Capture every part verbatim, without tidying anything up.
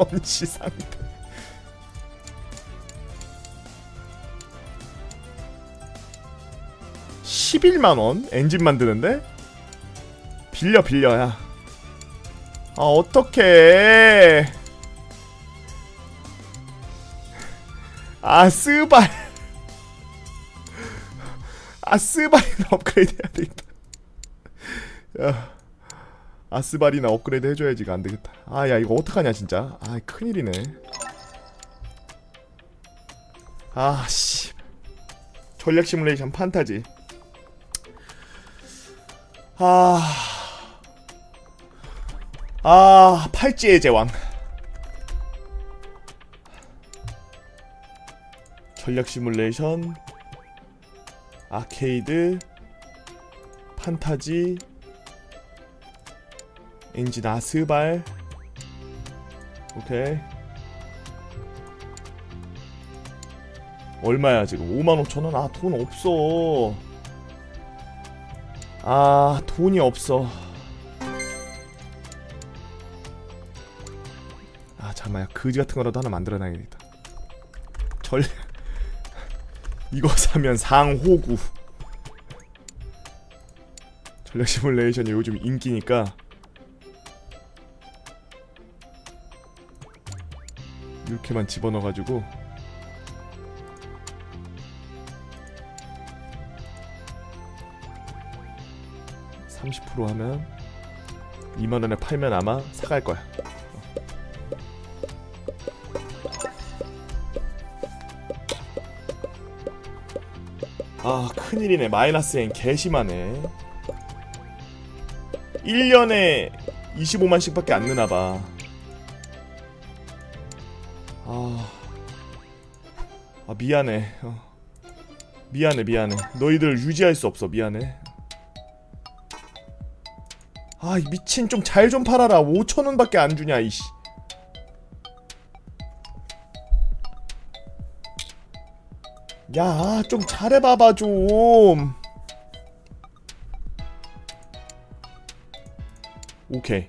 전시상태. 십일만 원? 엔진 만드는데? 빌려 빌려야. 아 어떡해. 아 스발. 아 스발이나 업그레이드 해야 되겠다. 야, 아스발이나 업그레이드 해줘야지. 이거 안되겠다. 아 야 이거 어떡하냐 진짜. 아 큰일이네. 아씨. 전략 시뮬레이션 판타지. 아... 아... 팔찌의 제왕. 전략 시뮬레이션, 아케이드, 판타지, 엔진 아스발. 오케이. 얼마야 지금? 오만 오천 원? 아 돈 없어. 아 돈이 없어. 아 잠깐만, 그지 같은 거라도 하나 만들어놔야겠다. 절 이거 사면 상호구. 전략 시뮬레이션이 요즘 인기니까 이렇게만 집어넣어가지고 삼십 퍼센트 하면 이만 원에 팔면 아마 사갈 거야. 아 큰일이네. 마이너스 N 개심하네. 일 년에 이십오만씩 밖에 안 느나봐. 아... 아 미안해. 어. 미안해 미안해. 너희들 유지할 수 없어. 미안해. 아 미친, 좀 잘 좀 팔아라. 오천 원 밖에 안 주냐 이씨. 야 좀 잘해봐봐 좀. 오케이.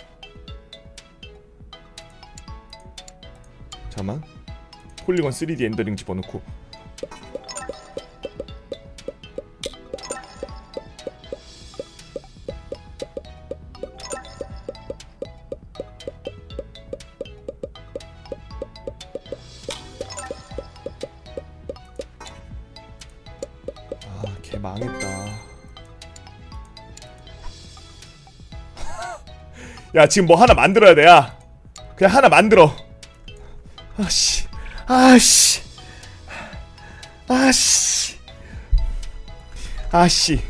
잠깐만. 폴리곤 쓰리디 엔더링 집어넣고. 아 개 망했다. 야 지금 뭐 하나 만들어야 돼. 야 그냥 하나 만들어. 아씨 아씨 아씨 아씨.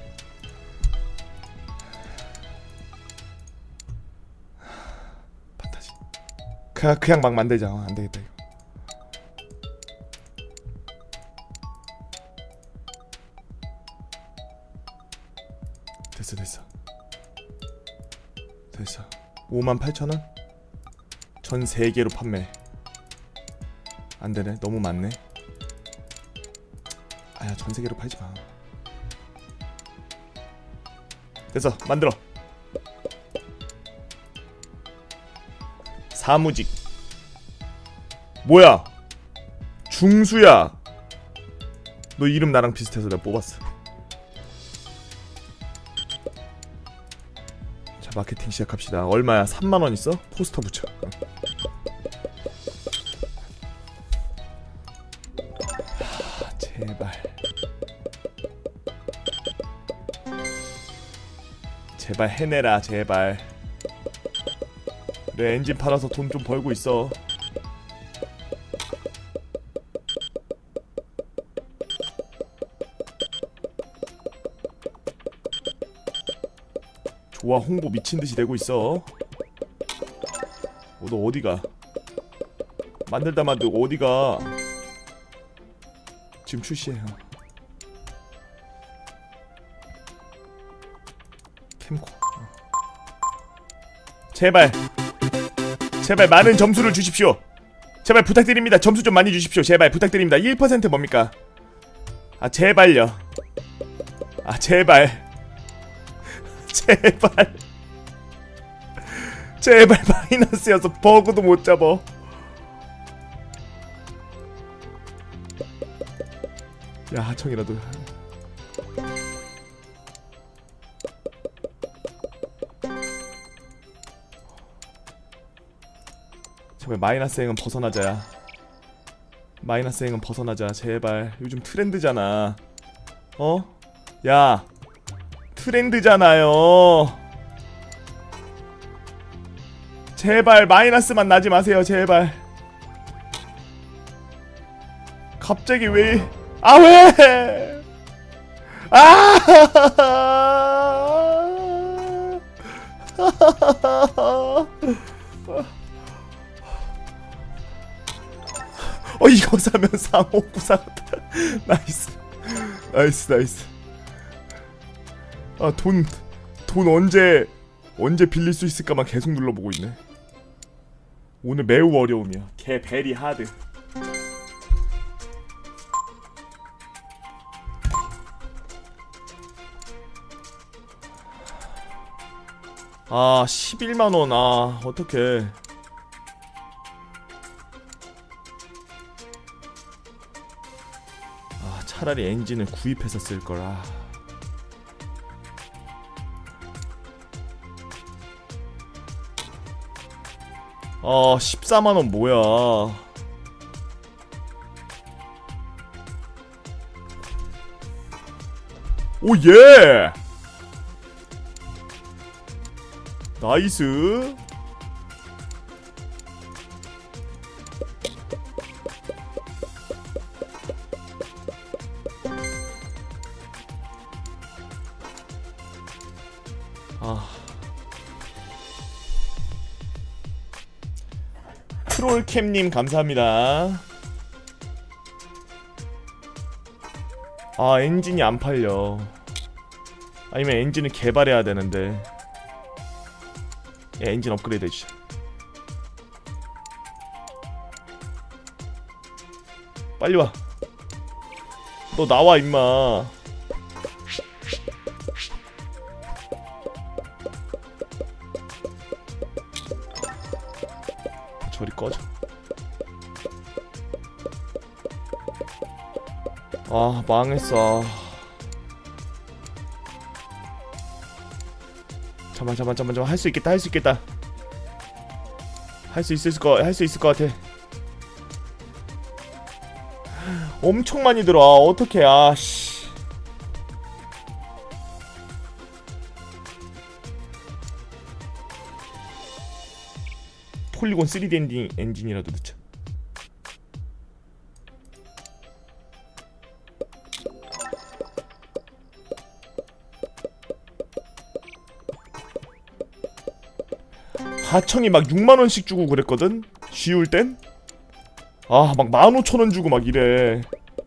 판타지. 그냥 그냥 막 만들자. 어, 안되겠다 이거. 됐어 됐어 됐어. 오만 팔천 원? 전 세계로 판매. 안되네. 너무 많네. 아야 전 세계로 팔지마. 됐어. 만들어. 사무직. 뭐야 중수야. 너 이름 나랑 비슷해서 내가 뽑았어. 자 마케팅 시작합시다. 얼마야? 삼만 원 있어? 포스터 붙여. 하, 제발 제발 해내라 제발. 내 엔진 팔아서 돈 좀 벌고 있어. 좋아 홍보 미친듯이 되고 있어. 어, 너 어디가? 만들다 만들고 어디가? 지금 출시해. 캠코. 제발 제발 많은 점수를 주십시오. 제발 부탁드립니다. 점수 좀 많이 주십시오. 제발 부탁드립니다. 일 퍼센트 뭡니까? 아 제발요. 아 제발 제발 제발 마이너스여서 버그도 못 잡어. 야 하청이라도. 제발 마이너스 행은 벗어나자야. 마이너스 행은 벗어나자 제발. 요즘 트렌드잖아. 어? 야 트렌드잖아요. 제발 마이너스만 나지 마세요 제발. 갑자기 왜? 아 왜? 아! 어 이거 사면 상호부 사갔다. 나이스 나이스 나이스. 아 돈 돈 언제 언제 빌릴 수 있을까만 계속 눌러보고 있네. 오늘 매우 어려움이야. 개 베리 하드. 아 십일만원. 아 어떡해. 아 차라리 엔진을 구입해서 쓸거라. 어 십사만원 뭐야. 오예 나이스. 아 트롤캠님 감사합니다. 아 엔진이 안 팔려. 아니면 엔진을 개발해야 되는데. 야, 엔진 업그레이드 해주자. 빨리 와. 너 나와 임마. 저리 꺼져. 아 망했어. 잠만 잠만 잠만 잠만. 할 수 있겠다 할 수 있겠다. 할 수 있을 거 할 수 있을 것 같아. 엄청 많이 들어. 아, 어떡해. 아씨. 폴리곤 쓰리디 엔진, 엔진이라도 넣자. 하청이 막 육만원씩 주고 그랬거든? 쉬울 땐? 아 막 만 오천원 주고 막 이래.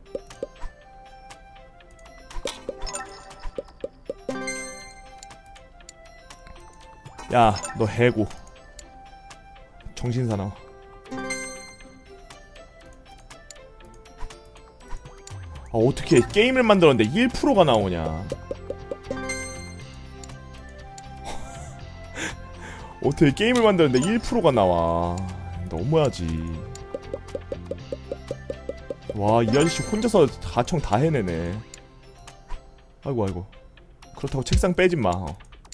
야 너 해고 정신사나워. 아 어떻게 게임을 만들었는데 일 퍼센트가 나오냐. 어떻게 게임을 만드는데 일 퍼센트가 나와. 너무하지. 와 이 아저씨 혼자서 하청 다 해내네. 아이고 아이고. 그렇다고 책상 빼지마. 어.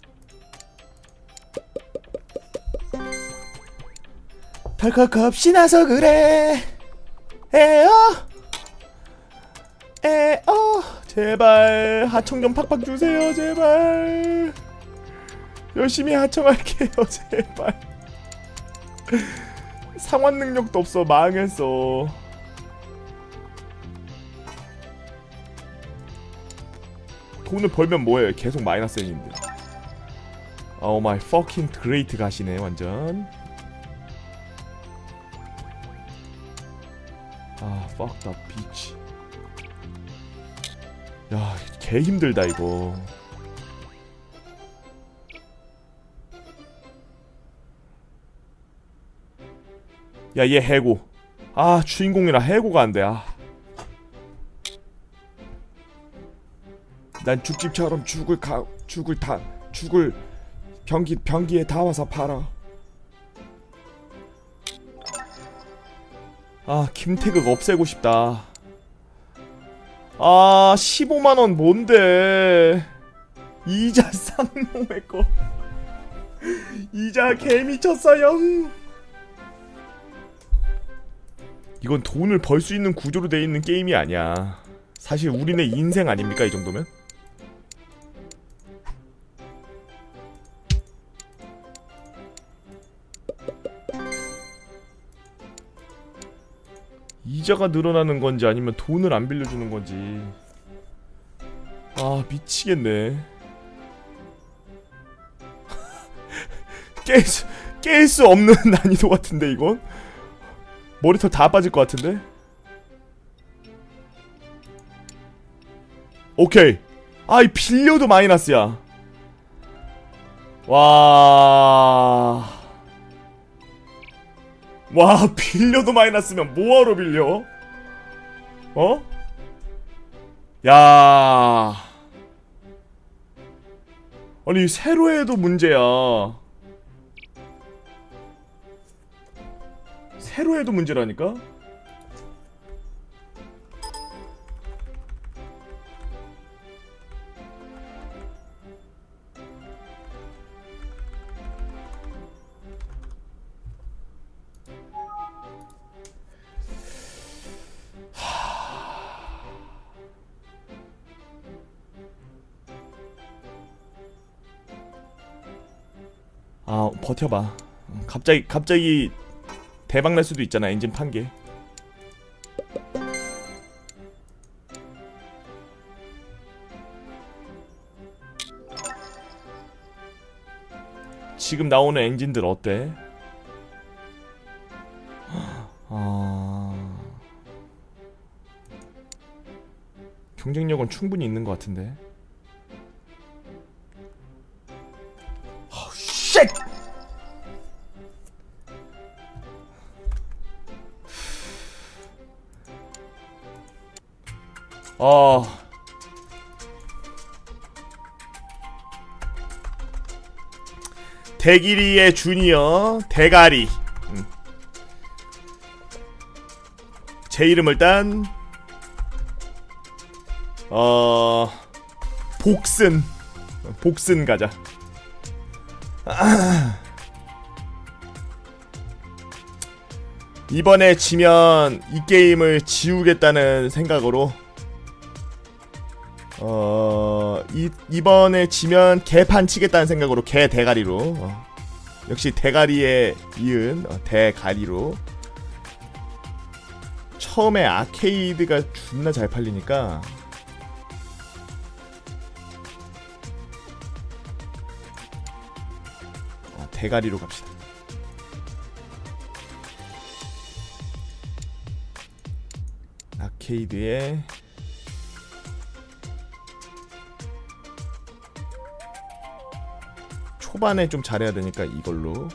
덜컥 없이 나서 그래. 에어 에어 제발 하청 좀 팍팍 주세요 제발. 열심히 하청할게요 제발. 상환 능력도 없어. 망했어. 돈을 벌면 뭐해. 계속 마이너스 엔인데. 오 마이 퍼킹 그레이트 가시네 완전. 아 fuck the bitch. 야 개 힘들다 이거. 야 얘 해고. 아 주인공이라 해고가 안돼. 아. 난 죽집처럼 죽을 가 죽을 다 죽을 변기 변기에 다 와서 팔아. 아 김태극 없애고 싶다. 아 십오만원 뭔데. 이자 쌍놈의 거. 이자 개미쳤어요. 이건 돈을 벌 수 있는 구조로 돼 있는 게임이 아니야. 사실 우리네 인생 아닙니까 이 정도면? 이자가 늘어나는 건지 아니면 돈을 안 빌려주는 건지. 아 미치겠네. 깰 수, 깰 수 없는 난이도 같은데 이건? 머리털 다 빠질 것 같은데? 오케이. 아이 빌려도 마이너스야. 와... 와 빌려도 마이너스면 뭐하러 빌려? 어? 야... 아니 새로 해도 문제야. 새로 해도 문제라니까? 아 버텨봐. 갑자기 갑자기 대박날 수도 있잖아 엔진 판게. 지금 나오는 엔진들 어때? 아... 경쟁력은 충분히 있는 것 같은데. 아, 쉣! 어... 대기리의 주니어 대가리. 음. 제 이름을 딴 어... 복슨 복슨 가자. 아... 이번에 지면 이 게임을 지우겠다는 생각으로 어... 이, 이번에 지면 개판 치겠다는 생각으로 개 대가리로 어. 역시 대가리에 이은 어, 대가리로. 처음에 아케이드가 존나 잘 팔리니까 어, 대가리로 갑시다. 아케이드에 초반에 좀 잘해야 되니까 이걸로.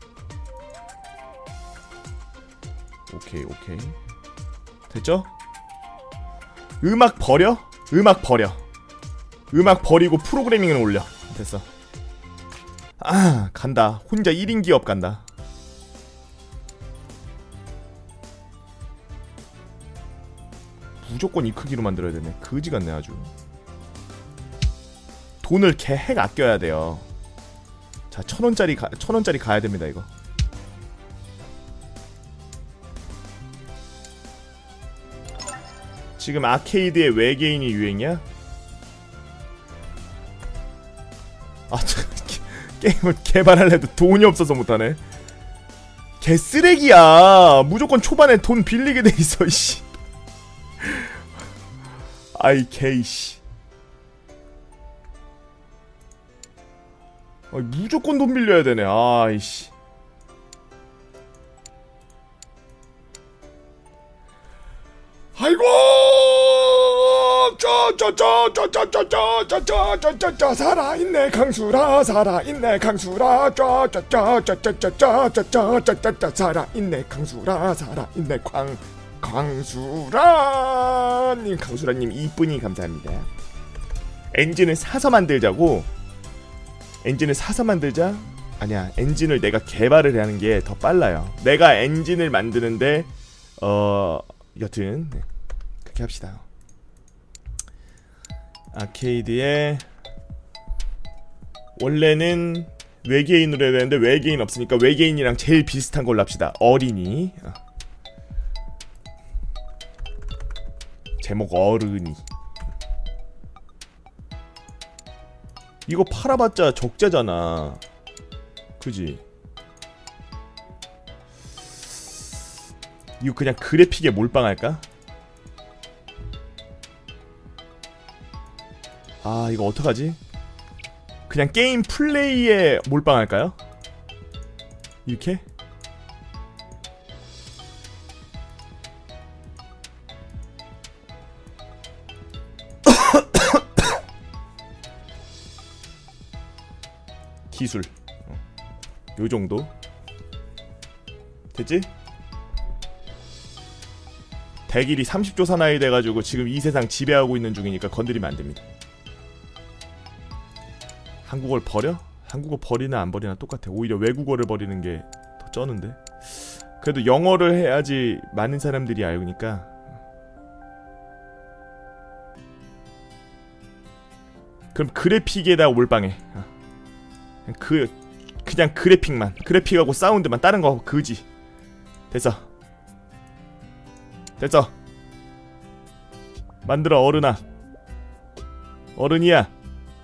오케이 오케이 됐죠? 음악 버려? 음악 버려. 음악 버리고 프로그래밍을 올려. 됐어. 아 간다. 혼자 일 인 기업 간다. 무조건 이 크기로 만들어야 되네. 거지 같네 아주. 돈을 개핵 아껴야 돼요. 자, 천 원짜리 가, 천 원짜리 가야 됩니다, 이거. 지금 아케이드에 외계인이 유행이야? 아, 저, 게임을 개발하려도 돈이 없어서 못하네. 개쓰레기야. 무조건 초반에 돈 빌리게 돼 있어, 이씨. 아이, 개이씨. 아이, 무조건 돈 빌려야 되네. 아이씨. 아이고, 저저저저저저저저저저저 살아있네 강수라, 살아있네 강수라, 저저저저저저저저저저 살아있네 강수라, 살아있네 광 광수라님, 강수라님 이쁜이 감사합니다. 엔진을 사서 만들자고. 엔진을 사서 만들자? 아니야, 엔진을 내가 개발을 하는 게 더 빨라요. 내가 엔진을 만드는데 어 여튼 네. 그렇게 합시다. 아케이드에 원래는 외계인으로 해야 되는데 외계인 없으니까 외계인이랑 제일 비슷한 걸로 합시다. 어린이. 어. 제목 어른이. 이거 팔아봤자 적자잖아. 그지? 이거 그냥 그래픽에 몰빵할까? 아 이거 어떡하지? 그냥 게임 플레이에 몰빵할까요? 이렇게? 기술 어. 요정도 됐지? 대길이 삼십 조 사나이 돼가지고 지금 이 세상 지배하고 있는 중이니까 건드리면 안됩니다. 한국어를 버려? 한국어 버리나 안 버리나 똑같아. 오히려 외국어를 버리는 게 더 쩌는데. 그래도 영어를 해야지 많은 사람들이 알으니까. 그럼 그래픽에다 몰빵해. 그 그냥 그래픽만, 그래픽하고 사운드만, 다른 거 그지. 됐어 됐어. 만들어 어른아. 어른이야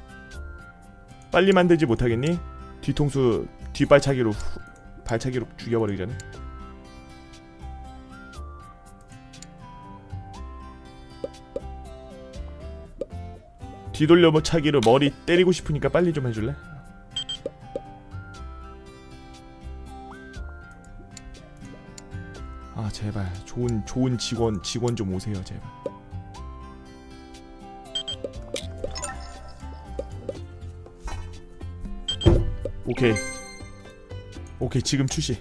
빨리 만들지 못하겠니? 뒤통수 뒷발차기로 후, 발차기로 죽여버리기 전에. 뒤돌려 차기로 머리 때리고 싶으니까 빨리 좀 해줄래? 아 제발 좋은 좋은 직원 직원 좀 오세요 제발. 오케이 오케이 지금 출시.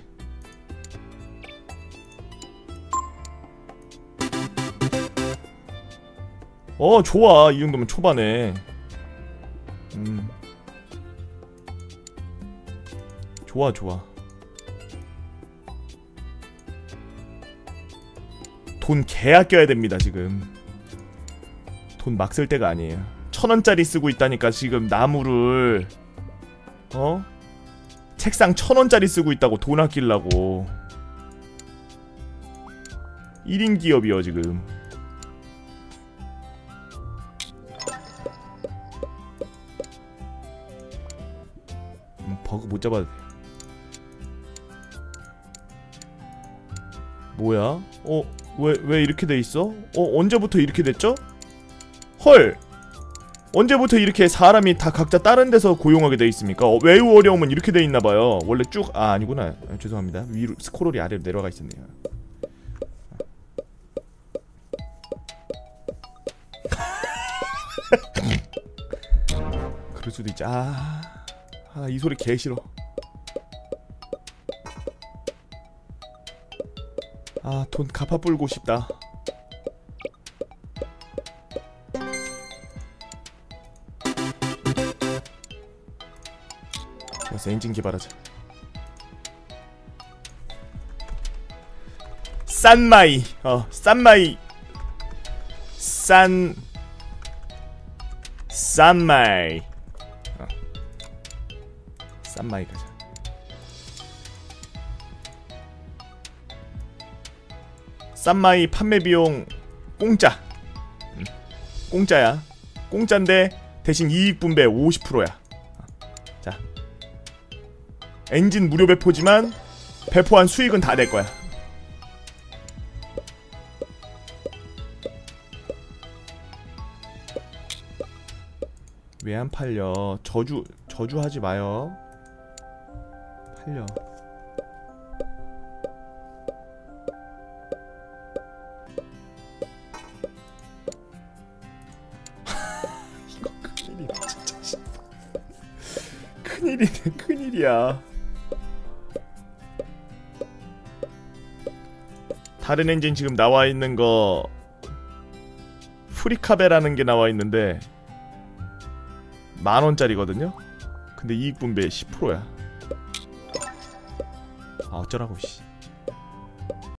어 좋아 이 정도면 초반에. 음 좋아 좋아. 돈 개 아껴야 됩니다 지금. 돈 막 쓸 때가 아니에요. 천 원짜리 쓰고 있다니까 지금 나무를. 어? 책상 천 원짜리 쓰고 있다고 돈 아끼려고. 일 인 기업이요 지금. 음, 버그 못 잡아도 돼. 뭐야? 어? 왜, 왜 이렇게 돼 있어? 어? 언제부터 이렇게 됐죠? 헐! 언제부터 이렇게 사람이 다 각자 다른 데서 고용하게 돼 있습니까? 어, 매우 어려우면 이렇게 돼 있나봐요. 원래 쭉, 아, 아니구나. 아, 죄송합니다. 위로, 스크롤이 아래로 내려가 있었네요. 그럴 수도 있지. 아, 아, 이 소리 개 싫어. 아, 돈 갚아 불고 싶다. 좋았어, 엔진 개발하자. 싼마이, 어, 싼마이, 싼, 싼마이, 어, 싼마이 가자. 싼마이 판매 비용 공짜. 음, 공짜야. 공짜인데 대신 이익 분배 오십 퍼센트야. 어, 자, 엔진 무료 배포지만 배포한 수익은 다 내 거야. 왜 안 팔려? 저주 저주하지 마요. 팔려. 이거 큰일이야 진짜. 큰일이네 큰일이야. 다른 엔진 지금 나와 있는 거 프리카베라는 게 나와 있는데 만 원짜리거든요. 근데 이익 분배 십 퍼센트야. 아 어쩌라고 씨.